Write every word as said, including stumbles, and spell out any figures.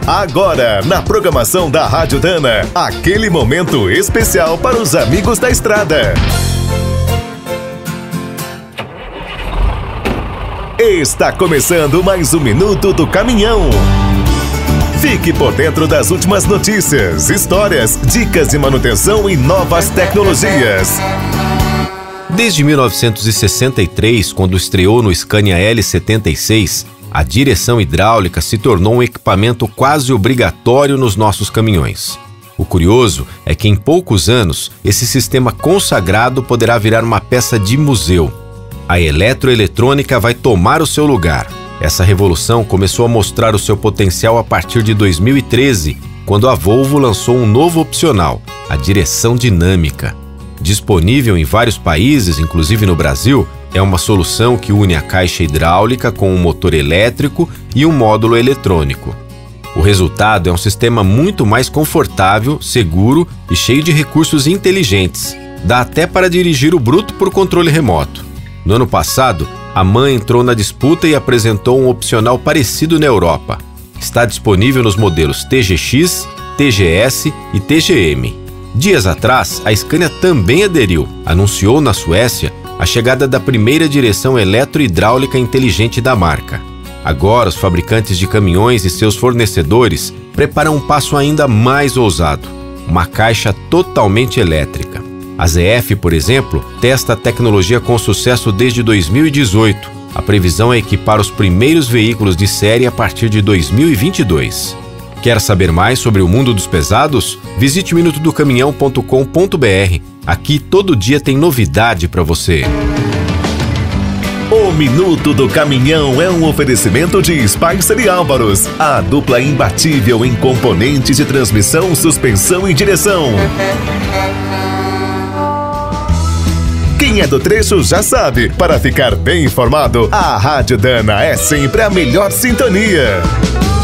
Agora, na programação da Rádio Dana, aquele momento especial para os amigos da estrada. Está começando mais um Minuto do Caminhão. Fique por dentro das últimas notícias, histórias, dicas de manutenção e novas tecnologias. Desde mil novecentos e sessenta e três, quando estreou no Scania L setenta e seis, a direção hidráulica se tornou um equipamento quase obrigatório nos nossos caminhões. O curioso é que em poucos anos, esse sistema consagrado poderá virar uma peça de museu. A eletroeletrônica vai tomar o seu lugar. Essa revolução começou a mostrar o seu potencial a partir de dois mil e treze, quando a Volvo lançou um novo opcional, a direção dinâmica. Disponível em vários países, inclusive no Brasil, é uma solução que une a caixa hidráulica com um motor elétrico e um módulo eletrônico. O resultado é um sistema muito mais confortável, seguro e cheio de recursos inteligentes. Dá até para dirigir o bruto por controle remoto. No ano passado, a MAN entrou na disputa e apresentou um opcional parecido na Europa. Está disponível nos modelos T G X, T G S e T G M. Dias atrás, a Scania também aderiu. Anunciou na Suécia a chegada da primeira direção eletrohidráulica inteligente da marca. Agora, os fabricantes de caminhões e seus fornecedores preparam um passo ainda mais ousado: uma caixa totalmente elétrica. A Z F, por exemplo, testa a tecnologia com sucesso desde dois mil e dezoito. A previsão é equipar os primeiros veículos de série a partir de dois mil e vinte e dois. Quer saber mais sobre o mundo dos pesados? Visite minuto do caminhão ponto com ponto br. Aqui todo dia tem novidade para você. O Minuto do Caminhão é um oferecimento de Spicer e Álvaros, a dupla imbatível em componentes de transmissão, suspensão e direção. Quem é do trecho já sabe, para ficar bem informado, a Rádio Dana é sempre a melhor sintonia.